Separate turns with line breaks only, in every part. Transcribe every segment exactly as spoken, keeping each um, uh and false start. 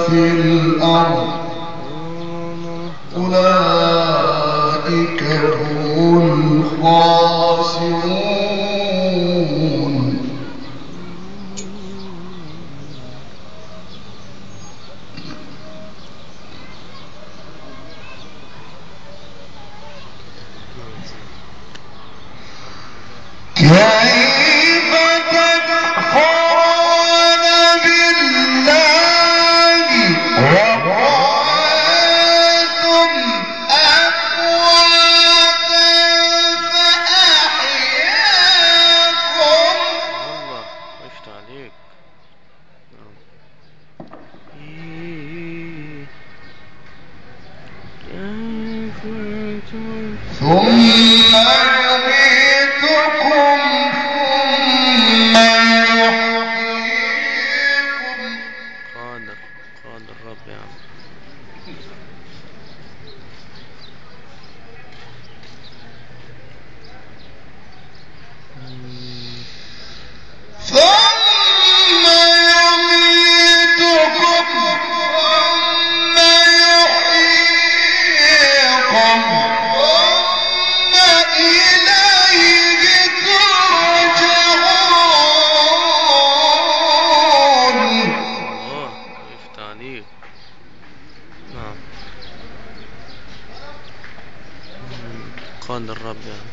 في الأرض أولئك هم الخاسرون. كيف تكفرون بالله وكنتم أمواتا فأحياكم.
الله عشت عليك.
ثم يميتكم ثم يحييكم.
قادر قادر رب يا عم.
ثم يميتكم ثم يحييكم ثم إليه ترجعون.
الله عشت عليك. نعم قادر رب يا عم.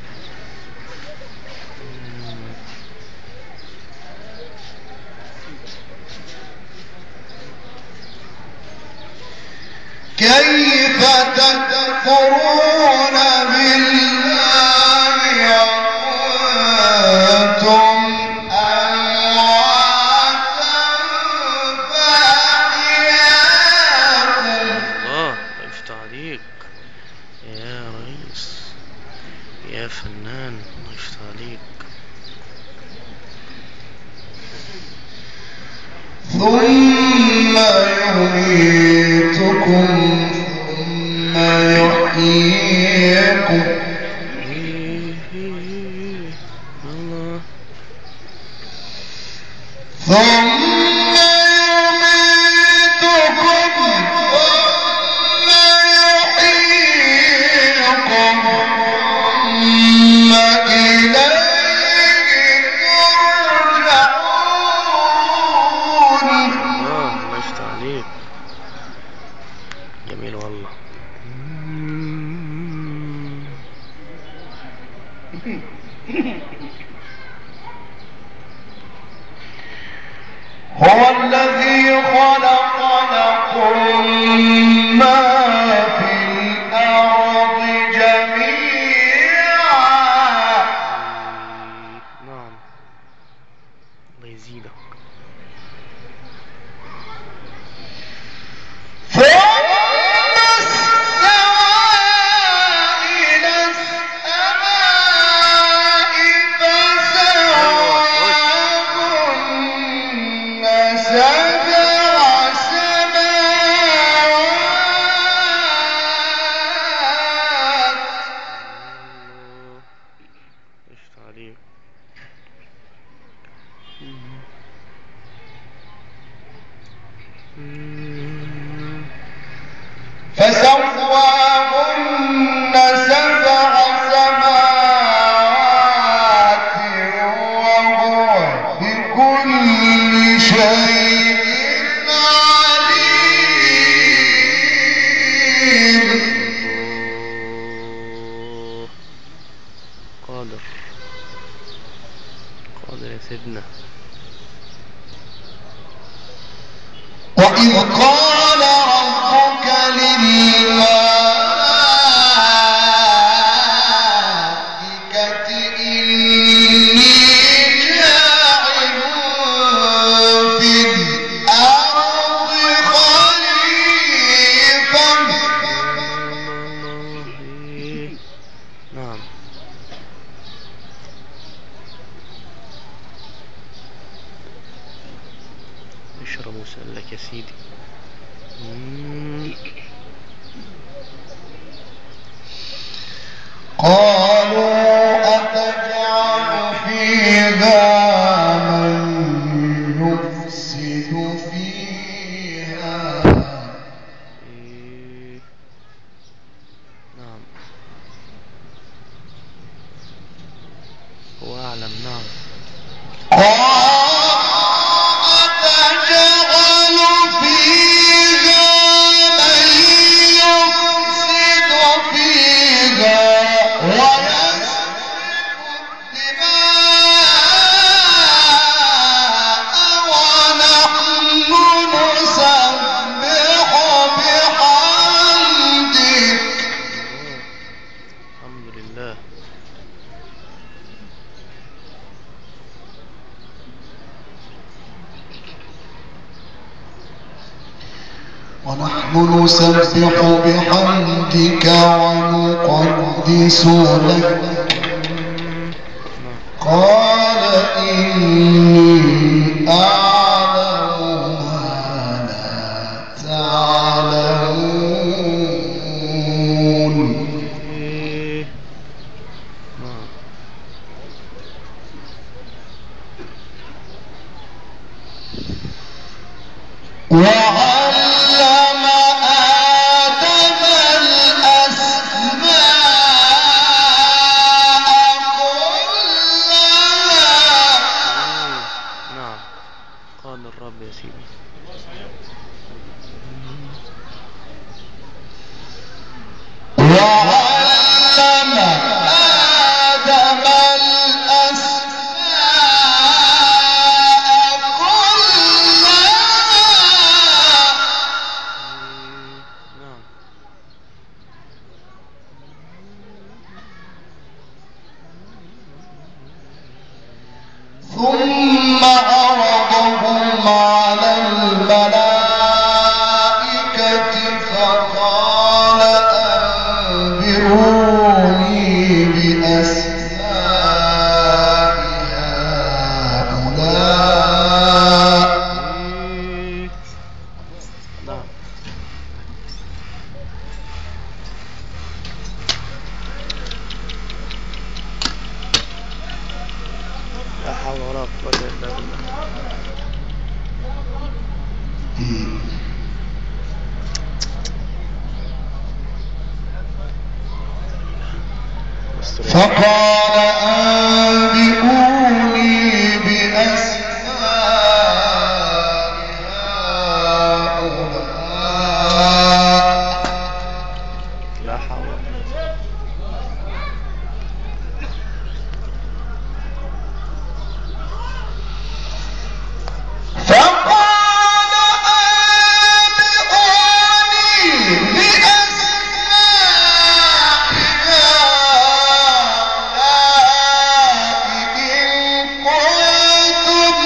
كيف تكفرون بالله وكنتم أمواتا فأحياكم.
الله عشت عليك يا ريس يا فنان. عشت عليك.
ثم يميتكم ثم يحييكم.
الله
ثم يميتكم ثم يحييكم ثم إليه ترجعون.
الله عشت عليك. جميل والله.
هو الذي خلق لكم ما في الأرض جميعا.
نعم الله يزيدك.
ثم استوى إلى السماء فسواهن سبع سماوات.
عشت عليك.
فسواهن سبع سماوات وهو بكل شيء عليم.
الله قادر قادر يا سيدنا.
وإذ قال ربك للملائكة إني جاعل في الأرض خليفة.
نعم اشرب وسألك يا سيدي.
قالوا أتجعل فيها من يفسد فيها
أعلم. نعم.
أتجعل فيها من يفسد فيها ويسفك الدماء ونحن نسبح بحمدك.
الحمد لله.
ونحن نسبح بحمدك ونقدس لك. قال إني أعلم ما لا تعلمون. وعلم آدم الأسماء كلها.
نعم. قال الرب يا سيدي.
وعلم آدم الأسماء كلها.
نعم.
ثم عرضهم على الملائكة فقال أنبئوني بأسماء هؤلاء.
نعم. لا حول ولا قوة إلا بالله.
فقال أنبئوني بأسماء هؤلاء.
لا حول.
فقال أنبئوني بأسماء هؤلاء إن كنتم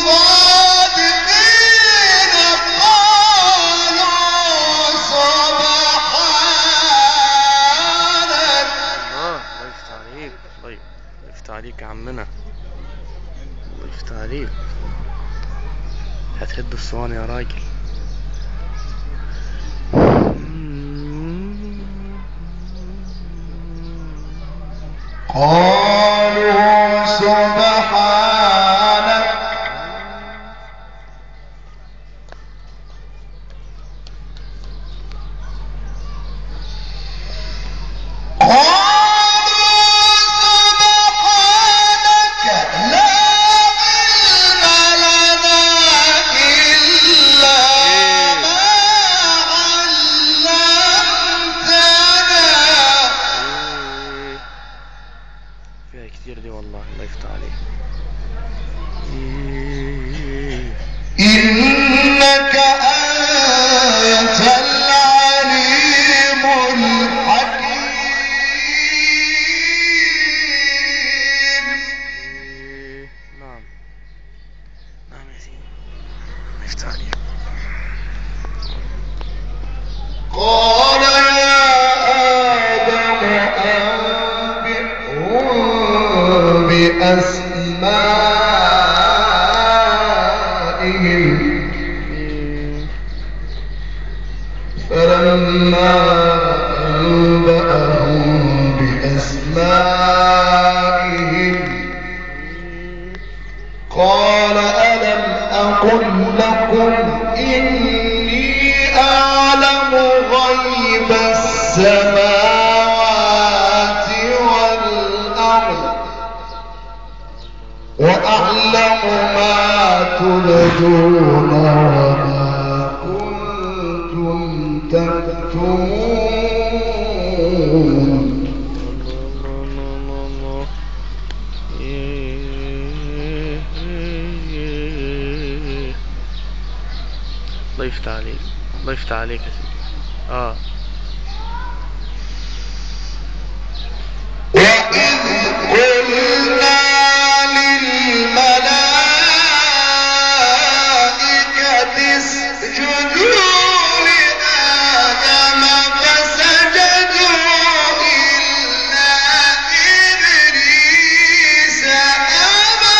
صادقين. قالوا سبحانك.
الله يفتح عليك. طيب يفتح عليك يا عمنا. الله يفتح عليك. هتهد الصواني يا راجل.
قالوا سبحانك. قالوا سبحانك لا علم لنا إلا ما علمتنا.
فيها كتير دي والله. الله يفتح عليك.
إنك أنت العليم الحكيم.
نعم. نعم يا سيدي. الله يفتح عليك.
قال يا آدم أنبئهم بأسمائهم. فلما أنبأهم بأسمائهم قال ألم أقل لكم إني أعلم غيب السماوات والأرض. تبدون وما كنتم تكتمون.
الله يفتح عليك، الله يفتح عليك يا سيدي. اه
وإذ قلنا للملائكة اسجدوا لآدم فسجدوا إلا إبليس أبى.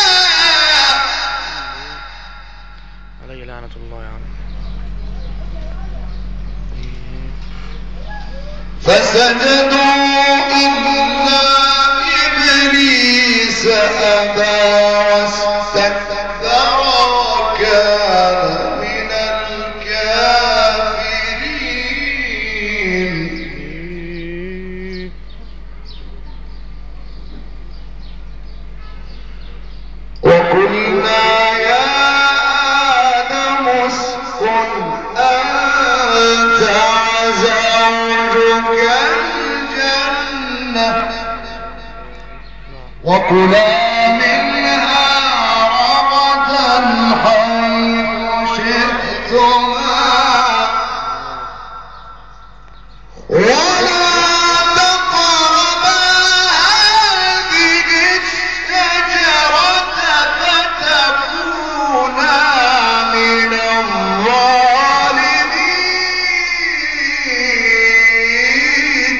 علي لعنة الله يا عم.
فسجدوا إلا إبليس أبى واستكبر وكان من الكافرين. وقلنا يا آدم اسكن أنت وزوجك الجنة وكلا منها رغدا حيث شئتما ولا تقربا هذه الشجرة فتكونا من الظالمين.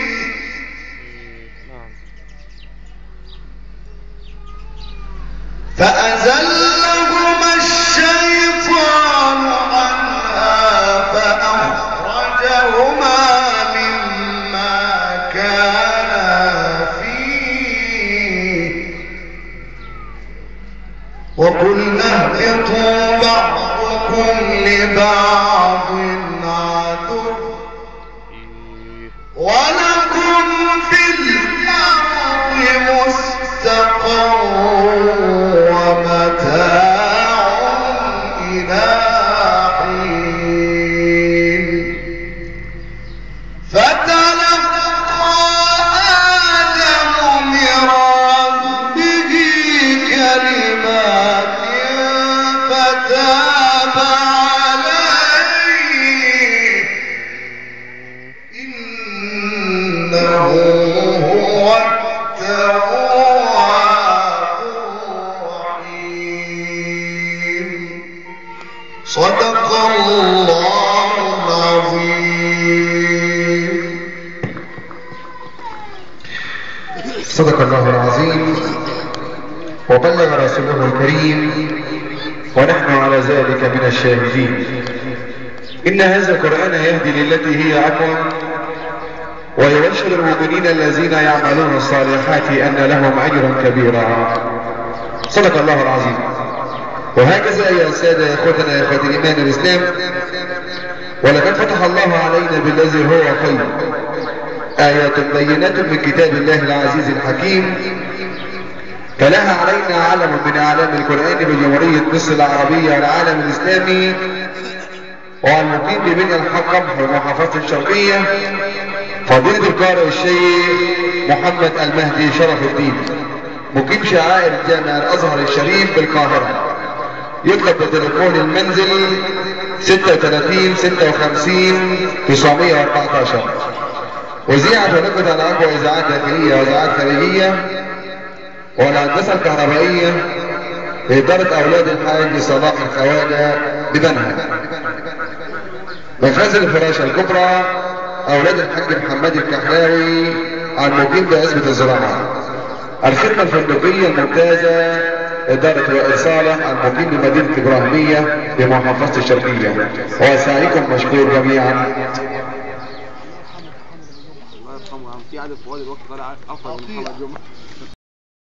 فأزلهما الشيطان عنها فأخرجهما مما كانا فيه وقلنا اهبطوا بعضكم لبعض عدو ولكم في الأرض مستقر ومتاع إلى حين. فتلقى آدم من ربه كلمات فتاب عليه إنه هو التواب الرحيم. صدق الله العظيم.
صدق الله العظيم وبلغ رسوله الكريم ونحن على ذلك من الشاهدين. إن هذا القرآن يهدي للتي هي أقوم ويبشر المؤمنين الذين يعملون الصالحات أن لهم أجرا كبيرا. صدق الله العظيم. وهكذا يا سادة إخوتنا يا إخوة الإيمان الإسلام، ولقد فتح الله علينا بالذي هو خير آيات بينات من كتاب الله العزيز الحكيم، تلاها علينا علم من أعلام القرآن بجمهورية مصر العربية والعالم الإسلامي، والمقيم ببنية الحكم في المحافظة الشرقية فضيلة القارئ الشيخ محمد المهدي شرف الدين، مقيم شعائر جامع الأزهر الشريف بالقاهرة. يطلب بتليفون المنزل ستة وثلاثين ستة وخمسين تسعمائة وأربعة عشر. وزيعت ونقلت على أقوى إذاعات داخلية وإذاعات خارجية والهندسة الكهربائية بإدارة أولاد الحاج صلاح الخواجة ببنها. مخازن الفراشة الكبرى أولاد الحاج محمد الكحلاوي المقيم بعزبة الزراعة. الخدمة الفندقية الممتازة إدارة وائل صالح المقيم بمدينة إبراهيمية بمحافظة الشرقية. وسعيكم مشكور جميعا.
الله يرحمه يا عم. في عدد فؤاد الوقت طالع افضل من محمد جمعه.